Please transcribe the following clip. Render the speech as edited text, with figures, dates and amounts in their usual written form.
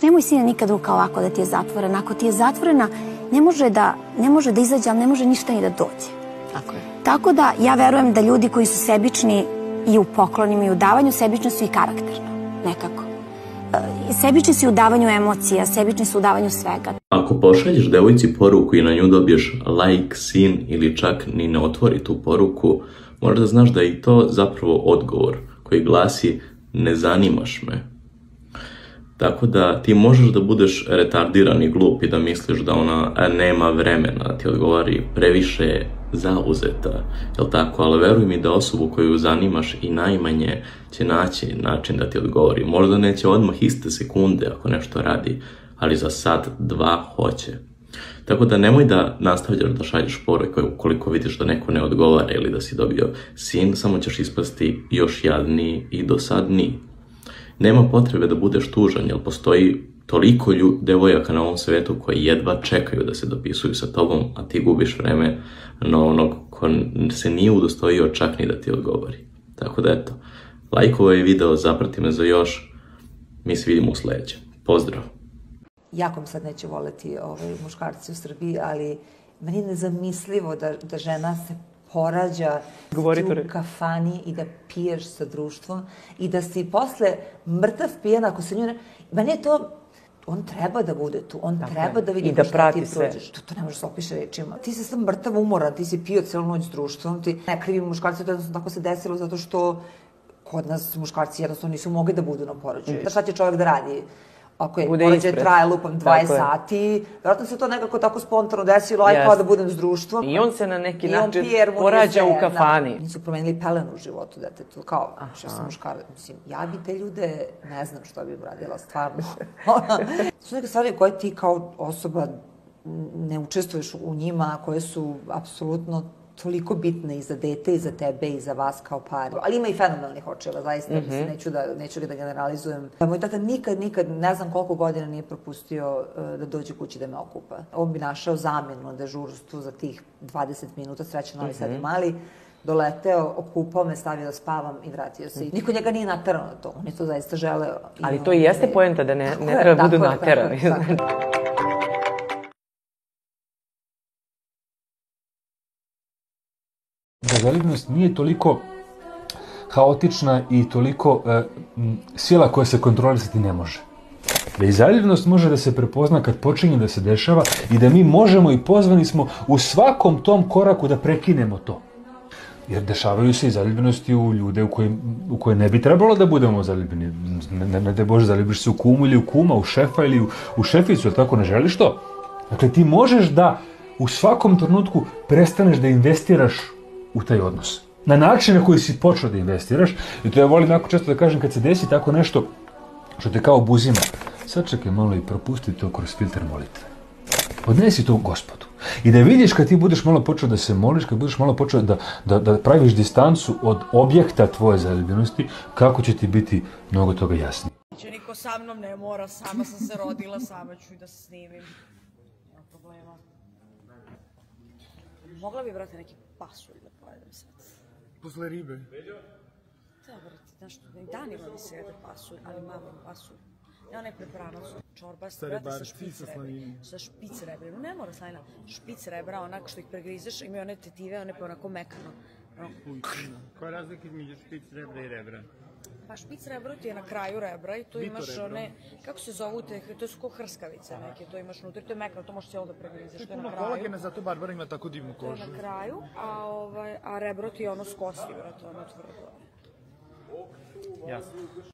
nemoj sine nikad ruka ovako da ti je zatvorena. Ako ti je zatvorena, ne može da izađe, ali ne može ništa ni da dođe. Tako da ja verujem da ljudi koji su sebični i u poklonima i u davanju, sebični su i karakterno, nekako. Sebični su u davanju emocija, sebični su u davanju svega. Ako pošalješ devojci poruku i na nju dobiješ like, sin ili čak ni ne otvori tu poruku, možda znaš da je i to zapravo odgovor koji glasi ne zanimaš me. Tako da ti možeš da budeš retardiran i glup i da misliš da ona nema vremena da ti odgovori, previše je zauzeta, jel tako? Ali veruj mi da osobu koju zanimaš i najmanje će naći način da ti odgovori. Možda neće odmah iste sekunde ako nešto radi, ali za sat, dva hoće. Tako da nemoj da nastavljaš da šalješ poruke ukoliko vidiš da neko ne odgovara ili da si dobio sin, samo ćeš ispasti još jadniji i dosadniji. Nema potrebe da budeš tužan, jer postoji toliko devojaka na ovom svetu koji jedva čekaju da se dopisuju sa tobom, a ti gubiš vreme na onog ko se nije udostojio čak ni da ti odgovori. Tako da eto, lajkovo je video, zaprati me za još, mi se vidimo u sledećem. Pozdrav! Jako mi sad neće voleti muškarci u Srbiji, ali meni je nezamislivo da žena se porađa u kafani i da piješ sa društvom i da si posle mrtav pijan ako se nju ne... Meni je to... On treba da bude tu, on treba da vidi šta ti prođeš. To ne može se opiše rečima. Ti si sam mrtav umoran, ti si pio celu noć s društvom, ti ne krivim muškarci, to jednostavno tako se desilo zato što kod nas muškarci jednostavno nisu mogli da budu na porođaju. Šta će čovjek da radi? Ako je porođaj traje lupam 20 sati, vjerojatno se to nekako tako spontano desilo, aj kao da budem s društvom. I on se na neki način porađa u kafani. Nisu promenili pelenu u životu detetu, kao što sam muškarac. Mislim, ja bi te ljude, ne znam što bi uradila, stvarno. Su neke stvari koje ti kao osoba ne učestvuješ u njima, koje su apsolutno toliko bitne i za dete, i za tebe, i za vas kao par. Ali ima i fenomenalnih očeva, zaista, neću li da generalizujem. Moj tata nikad, ne znam koliko godina nije propustio da dođe kući da me okupa. On bi našao zamenu na dežurstvu za tih 20 minuta, srećan Novi Sad mali, doleteo, okupao me, stavio da spavam i vratio se. Niko njega nije naterao na to, on je to zaista želeo. Ali to i jeste poenta da ne treba budu naterani. Da zaljubljenost nije toliko haotična i toliko sila koja se kontrolisati ne može. Da i zaljubljenost može da se prepozna kad počinje da se dešava i da mi možemo i pozvani smo u svakom tom koraku da prekinemo to. Jer dešavaju se i zaljubljenosti u ljude u koje ne bi trebalo da budemo zaljubljeni. Ne da Bože, zaljubiš se u kumu ili u kuma, u šefa ili u šeficu, ili tako ne želiš to? Dakle, ti možeš da u svakom trenutku prestaneš da investiraš u taj odnos. Na način na koji si počeo da investiraš, i to ja volim jako često da kažem kad se desi tako nešto što te kao obuzima, sad čekaj malo i propusti to kroz filter molitve. Odnesi to Gospodu. I da vidiš kad ti budeš malo počeo da se moliš, kad budeš malo počeo da praviš distancu od objekta tvoje zaljubljenosti, kako će ti biti mnogo toga jasnije. Niko sa mnom ne mora, sama sam se rodila, sama ću i da se snimim. Nema problema. Mogla bi, brate, neki pasulj da pojedem sad. Posle ribe? Da, brate, znaš što, i Dani voli se jede pasulj, ali mamam pasulj. Ja ne prepranac, čorba, brate, sa špic rebra. Ne mora slanina, špic rebra, onak što ih pregrizeš, imaju one tetive, one pa onako mekano. Koja je razlika između špic rebra i rebra? Pa špic rebro ti je na kraju rebra i tu imaš one, kako se zovu te, to su ko hrskavice neke, to imaš unutra, to je mekano, to možeš cijelo da pregrizeš, to je na kraju. Puno kolagena, zato Barbara ima tako divnu kožu. To je na kraju, a rebro ti je ono s kosti, brate, ono tvrdo. Jasno.